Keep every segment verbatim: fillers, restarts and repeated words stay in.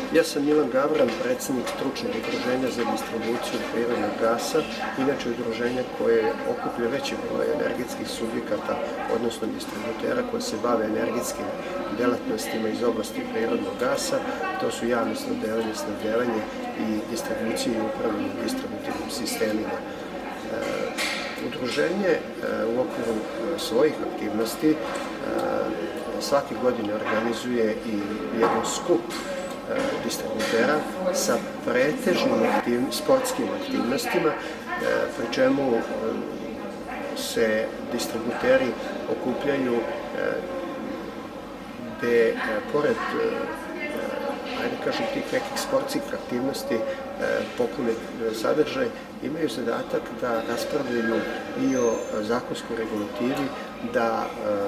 Ja sam Milan Gavran, predsjednik stručnog udruženja za distribuciju prirodnog gasa, inače udruženje koje okuplja veći broj energetskih subjekata, odnosno distributera koji se bave energetskim delatnostima iz oblasti prirodnog gasa. To su javno snabdevanje, snabdevanje i distribucije i upravljanje distributivnim sistemima. Udruženje u okviru svojih aktivnosti svake godine organizuje i jedan skup distributera sa pretežnim aktiv, sportskim aktivnostima, pri čemu se distributeri okupljaju gde, pored ajde kažem, tih nekih sportskih aktivnosti popune sadržaj, imaju zadatak da raspravljaju i o zakonskoj regulativi, da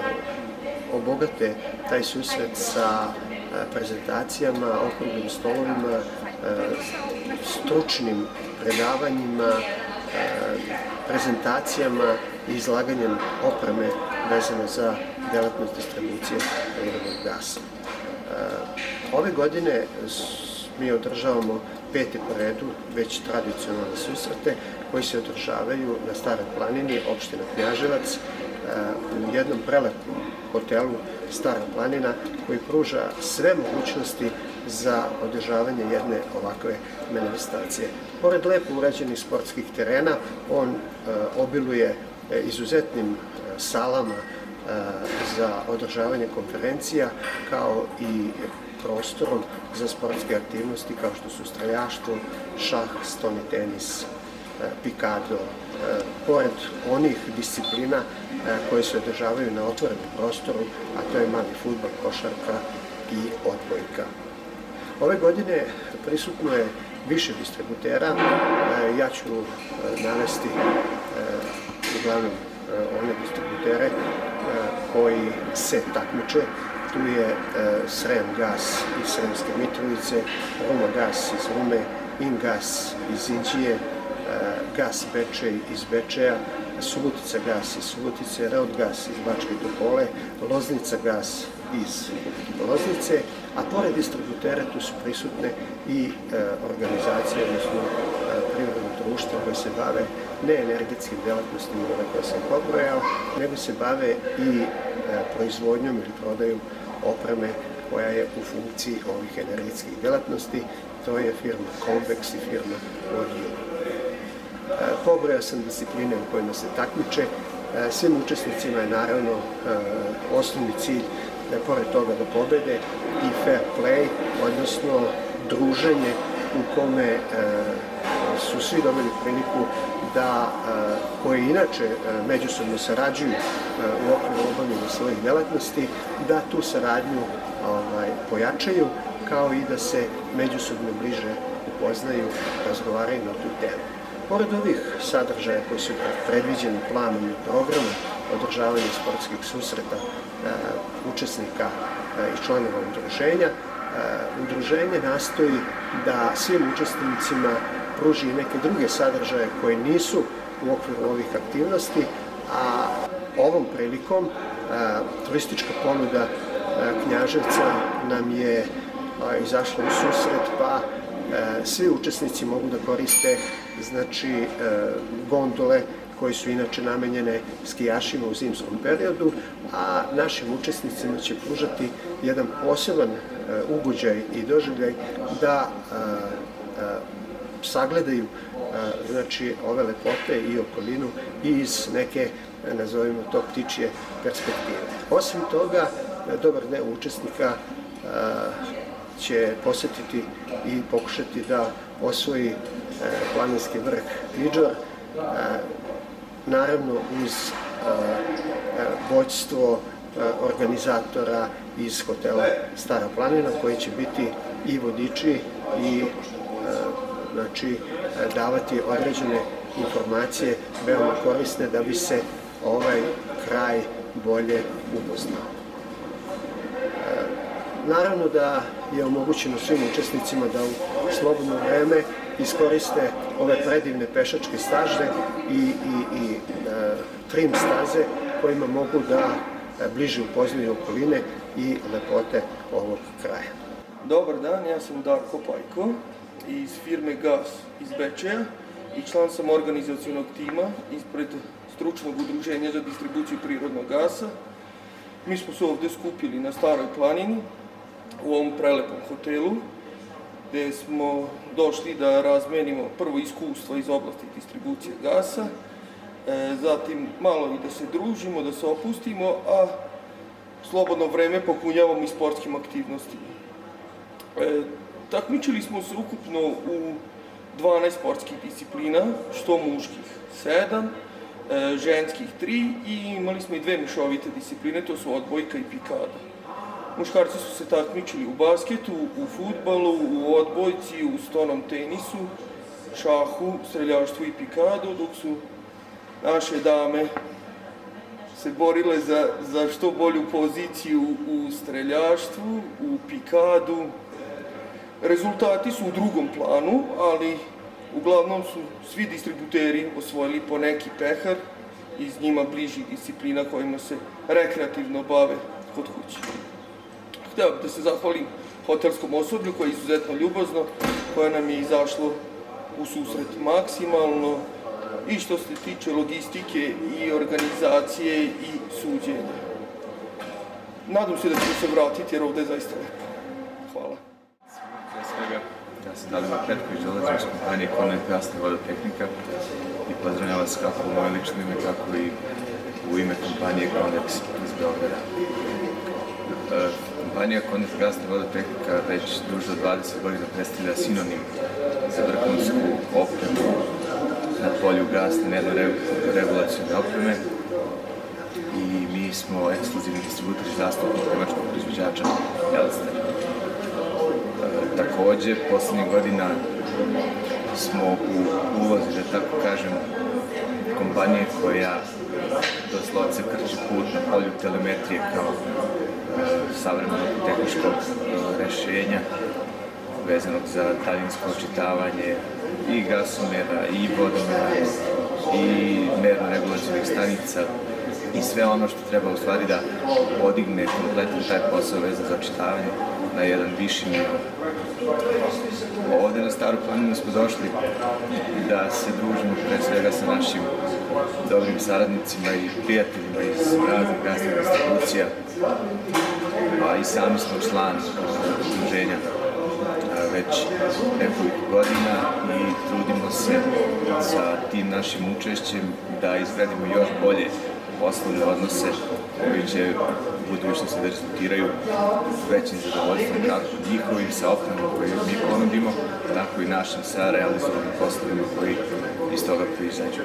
obogate taj susret sa prezentacijama, okruglim stolovima, stručnim predavanjima, prezentacijama i izlaganjem opreme vezano za delatnost distribucije prirodnog gasa. Ove godine mi održavamo peti po redu već tradicionalne susrete koji se održavaju na Staroj planini, opština Knjaževac, u jednom prelepom hotelu Stara planina koji pruža sve mogućnosti za održavanje jedne ovakve manifestacije. Pored lepo urađenih sportskih terena, on obiluje izuzetnim salama za održavanje konferencija, kao i prostorom za sportske aktivnosti kao što su streljaštvo, šah, stoni tenis, pikado, pored onih disciplina koje se održavaju na otvorenom prostoru, a to je mali fudbal, košarka i odbojka. Ove godine prisutno je više distributera. Ja ću navesti uglavnom one distributere koji se takmiče. Tu je Srem gas iz Sremske Mitrovice, Ruma gas iz Rume, Ingas iz Inđije, Gas Bečej iz Bečeja, Subotica gas iz Subotice, Reod gas iz Bačke Topole, Loznica gas iz Loznice, a pored distributera tu su prisutne i organizacije, odnosno privredno društvo koje se bave ne energetskim delatnostima koje sam pobrojao, nego se bave i proizvodnjom ili prodajom opreme koja je u funkciji ovih energetskih delatnosti. To je firma Convex i firma Oril. Pobrojao sam discipline u kojima se takmiče. Svim učesnicima je naravno osnovni cilj da pored toga da pobede i fair play, odnosno druženje u kome su svi dobili priliku da, koji inače međusobno sarađuju u okviru obavljanja svojih delatnosti, da tu saradnju pojačaju, kao i da se međusobno bliže upoznaju, razgovaraju na tu temu. Pored ovih sadržaja koji su predviđeni planom i programom održavanja sportskih susreta učesnika i članova udruženja, udruženje nastoji da svim učesnicima pruži neke druge sadržaje koje nisu u okviru ovih aktivnosti, a ovom prilikom turistička ponuda Knjaževca nam je izašla u susret, pa svi učesnici mogu da koriste znači gondole koje su inače namenjene skijašima u zimskom periodu, a našim učesnicima će pružati jedan poseban ugođaj i doživljaj da sagledaju znači ove lepote i okolinu i iz neke, nazovimo to, ptičje perspektive. Osim toga, dobar deo učesnika će posetiti i pokušati da osvoji planinski vrh Tidžor, naravno uz vođstvo organizatora iz hotela Stara planina, koji će biti i vodiči i znači davati određene informacije veoma korisne da bi se ovaj kraj bolje upoznao. Naravno da je omogućeno svim učesnicima da u slobodno vreme iskoriste ove predivne pešačke staze i, i, i trim staze kojima mogu da bliže upoznaju okoline i lepote ovog kraja. Dobar dan, ja sam Darko Pajko iz firme Gas iz Bečeja i član sam organizacionog tima ispred Stručnog udruženja za distribuciju prirodnog gasa. Mi smo se ovde skupili na Staroj planini u ovom prelepom hotelu gde smo došli da razmenimo prvo iskustva iz oblasti distribucije gasa, zatim malo i da se družimo, da se opustimo, a slobodno vreme popunjavamo i sportskim aktivnostima. Takmičili smo se ukupno u dvanaest sportskih disciplina, što muških sedam, ženskih tri i imali smo i dve mešovite discipline, to su odbojka i pikada. Muškarci su se takmičili u basketu, u fudbalu, u odbojci, u stonom tenisu, šahu, streljaštvu i pikadu, dok su naše dame se borile za, za što bolju poziciju u streljaštvu, u pikadu. Rezultati su u drugom planu, ali uglavnom su svi distributeri osvojili po neki pehar iz njima bližih disciplina kojima se rekreativno bave kod kuće. Hteo bih da se zahvalim hotelskom osoblju koje je izuzetno ljubazno, koje nam je izašlo u susret maksimalno i što se tiče logistike i organizacije i suđenja. Nadam se da ćemo se vratiti jer ovde je zaista lepo. Hvala. Pre svega, ja sam Dalibor Petković, dolazim iz kompanije Konvent gasna i vodotehnika i pozdravljam vas kako u moje lično ime, kako i u ime kompanije Konvex iz Beograda. Kompanija Konvent gasna i vodotehnika već duže od dvadeset godina predstavlja sinonim za vrhunsku opremu na polju gasne nervoregulacione opreme i mi smo ekskluzivni distributori i zastupnik nemačkog proizvođača Elster. Takođe, poslednjih godina smo u ulozi, da tako kažem, kompanije koja doslovce krči put na polju telemetrije kao savremenog tehničkog rešenja vezanog za daljinsko očitavanje i gasomera, i vodomera, i merno-regulacionih stanica i sve ono što treba u stvari da podigne kompletan taj posao vezan za očitavanje na jedan viši nivo. Ovde na Staru planinu smo došli da se družimo pre svega sa našim dobrim saradnicima i prijateljima iz raznih gasnih distribucija, a i sami smo član udruženja već nekoliko godina i trudimo se sa tim našim učešćem da izgradimo još bolje poslovne odnose koji će u budućnosti da rezultiraju većim zadovoljstvom kako njihovim sa opremom koju mi ponudimo, tako i našim sa realizovanim poslovima koji iz toga proizađu.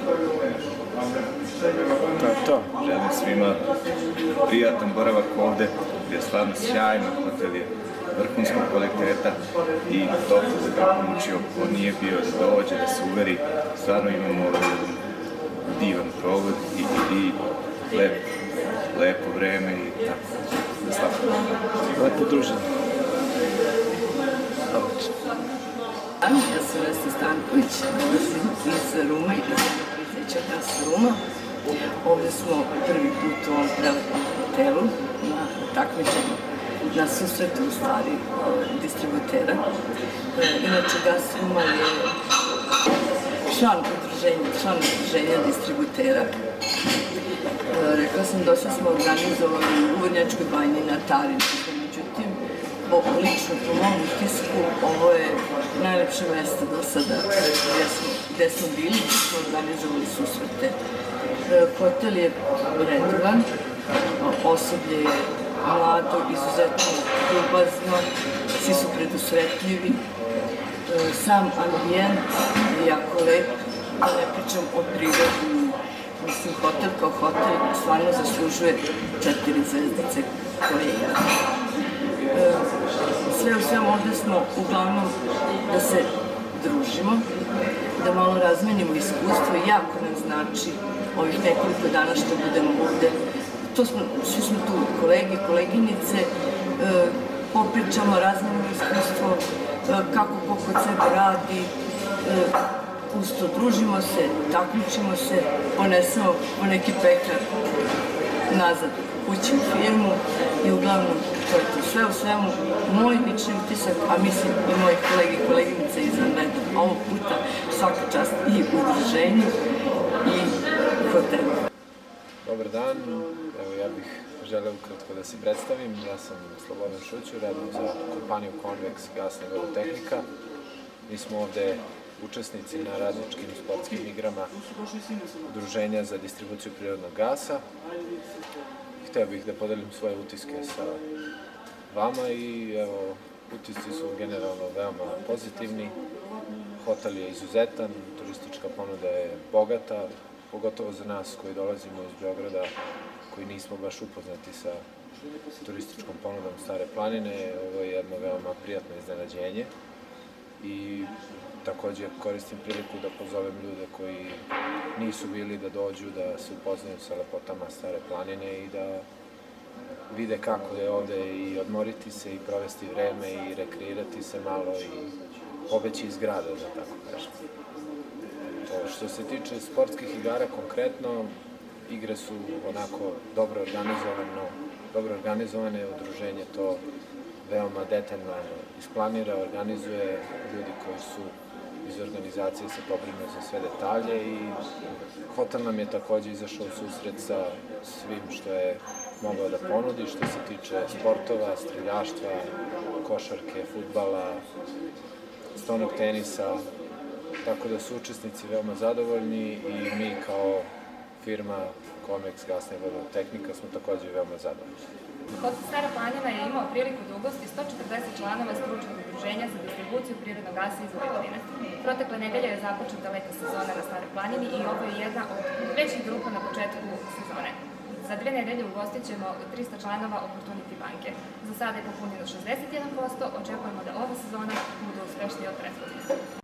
Želim svima prijatan boravak ovde, gde je stvarno sjajno, hotel je vrhunskog kvaliteta i toplo da ga pomoćio ko nije bio da dođe, da se uveri, stvarno imamo jedan divan provod i, i lep, lepo vreme i tako, da svakako. Lepo druženje. Ja sam Vesna Stanković, dolazim iz Rume, iz preduzeća Gas Ruma. Ovde smo prvi put u ovom prelepom hotelu na takmičenju, na susretu u stvari distributera. Inače, Gas Ruma je član udruženja, član udruženja distributera. Rekla sam, dosta smo organizovali u Vrnjačkoj banji na Tarincu, međutim, lično po mom utisku, ovo je najlepše mesto do sada gde smo bili, gde smo organizovali susrete. Hotel je renovan, osoblje je mlado, izuzetno ljubazno, svi su predusretljivi. Sam ambijent je jako lep, da ne pričam o prirodi. Mislim, hotel kao hotel stvarno zaslužuje četiri zvezdice koje ja. Sve u svemu ovde smo uglavnom da se družimo, da malo razmenimo iskustvo i jako nam znači ovih nekoliko dana što budemo ovde. To smo, svi smo tu kolege, koleginice, popričamo, razmenimo iskustvo, kako ko kod sebe radi, usto družimo se, takmičimo se, ponesemo po neki pekar nazad. kući u firmu i uglavnom to je to. Sve u svemu, moj lični utisak, a mislim i mojih kolegi i koleginice izvanredno ovog puta, svaka čast i u udruženju i u hotelu. Dobar dan, evo ja bih želeo ukratko da se predstavim. Ja sam Slobodan Šućur, radim za kompaniju Convex gasna i vodotehnika. Mi smo ovde učesnici na radničkim sportskim igrama Udruženja za distribuciju prirodnog gasa. Hteo bih da podelim svoje utiske sa vama i evo, utisci su generalno veoma pozitivni. Hotel je izuzetan, turistička ponuda je bogata, pogotovo za nas koji dolazimo iz Beograda, koji nismo baš upoznati sa turističkom ponudom Stare planine. Ovo je jedno veoma prijatno iznenađenje i takođe koristim priliku da pozovem ljude koji nisu bili da dođu, da se upoznaju sa lepotama Stare planine i da vide kako je ovde i odmoriti se i provesti vreme i rekreirati se malo i pobeći iz grada, da tako kažem. Što se tiče sportskih igara konkretno, igre su onako dobro organizovano, dobro organizovane, udruženje to veoma detaljno isplanira, organizuje, ljudi koji su iz organizacije se pobrinu za sve detalje i hotel nam je takođe izašao u susret sa svim što je mogao da ponudi, što se tiče sportova, streljaštva, košarke, fudbala, stonog tenisa, tako da su učesnici veoma zadovoljni i mi kao firma Convex gasna i vodotehnika smo takođe veoma zadovoljni. Hotel Stara planina je imao priliku da ugosti sto četrdeset članova stručnog udruženja za distribuciju prirodnog gasa iz Vojvodine. Protekle nedelje je započeta leta sezona na Staroj planini i ovo je jedna od većih grupa na početku sezone. Za dve nedelje ugostit ćemo trista članova Opportunity banke. Za sada je popunjeno šezdeset jedan posto, očekujemo da ova sezona bude uspešnija od prethodnih.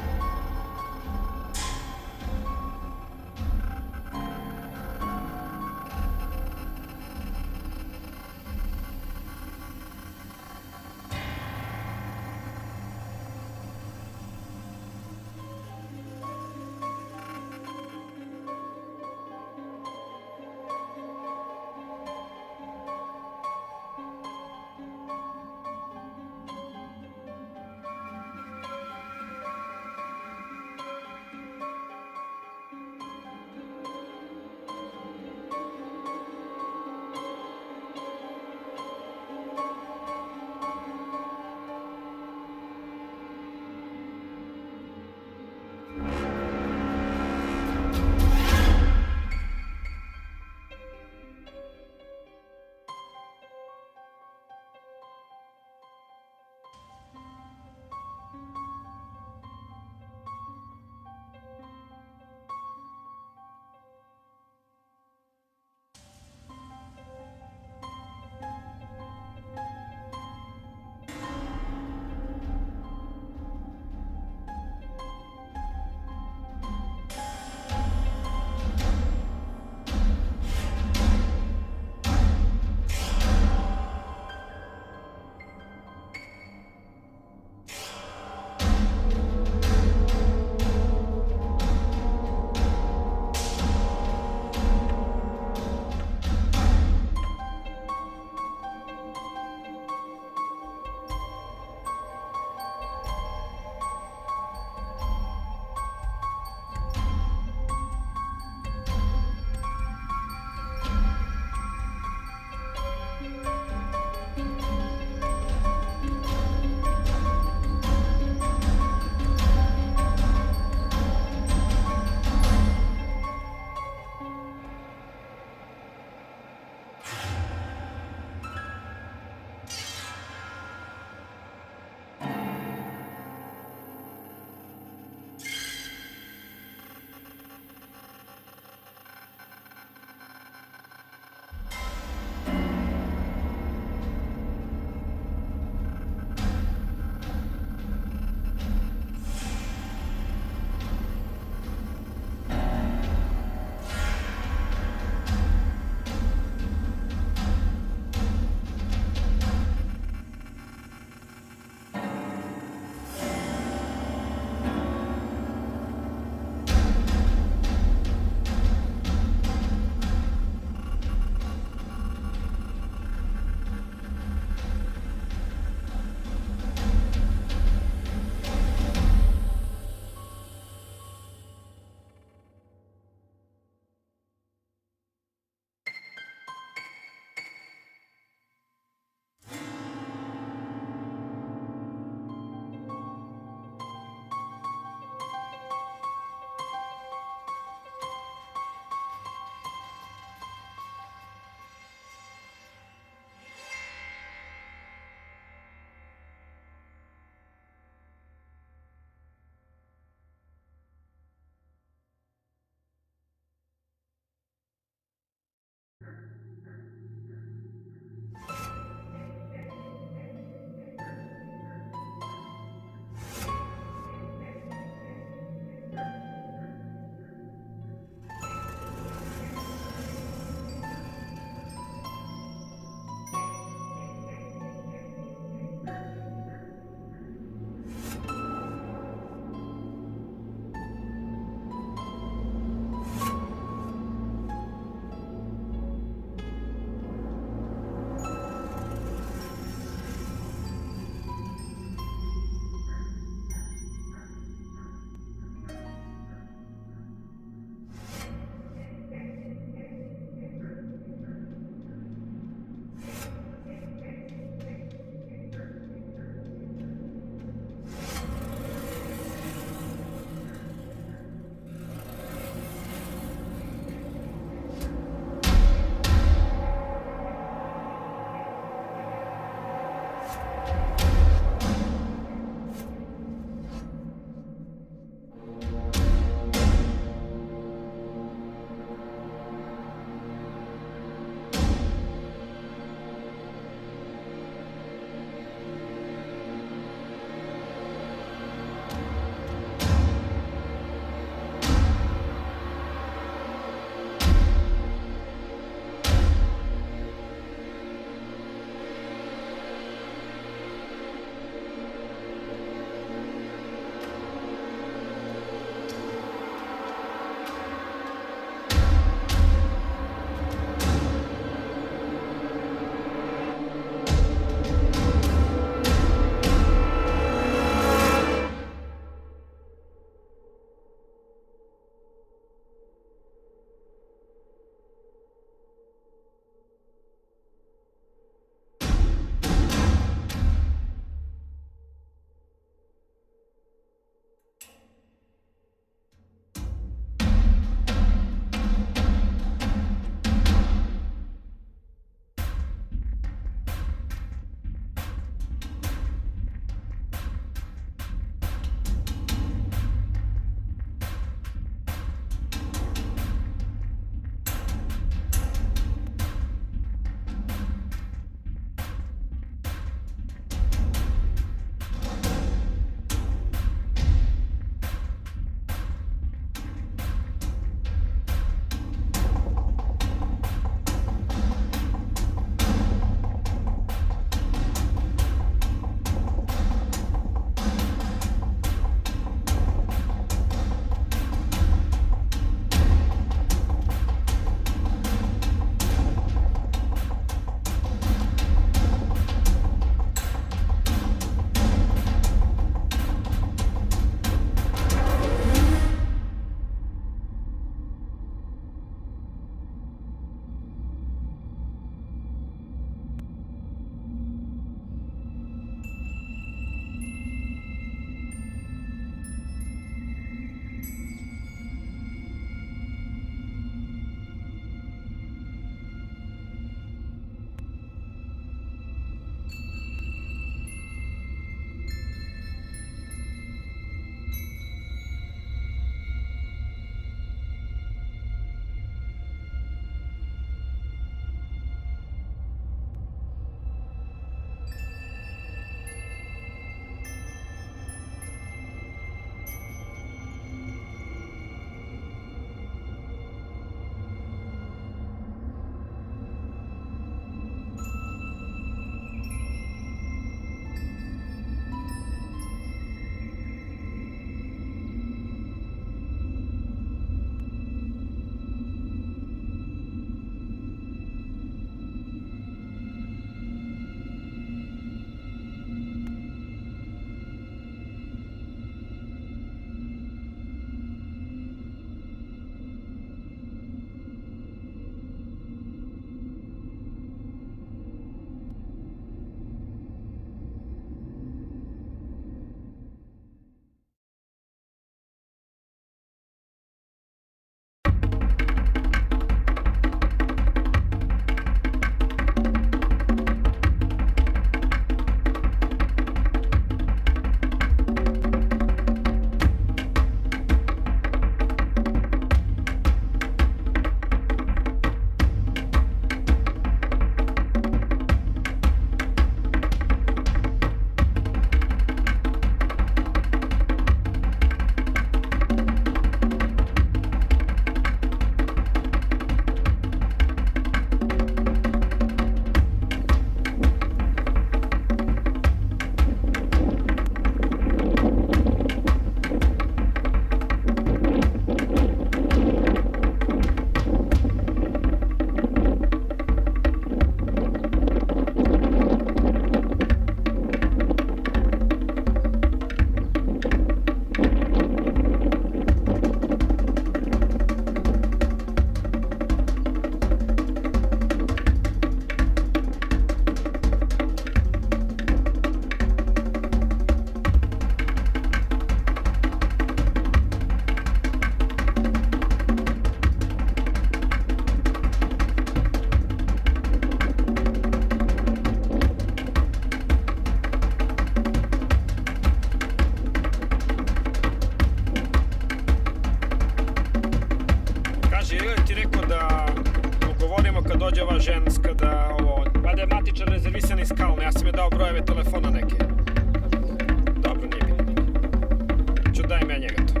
dođe ova ženska da ovo... Vada je matičar rezervisan iz Kalne, ja sam joj dao brojeve telefona neke. Dobro, nije bitno. Ću daj me njega to.